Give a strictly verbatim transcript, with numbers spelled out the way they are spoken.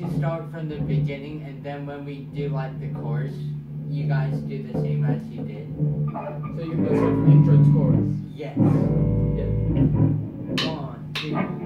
to start from the beginning, and then when we do like the chorus, you guys do the same as you did? So you can go straight from intro to chorus. Yes. Yeah. One, two.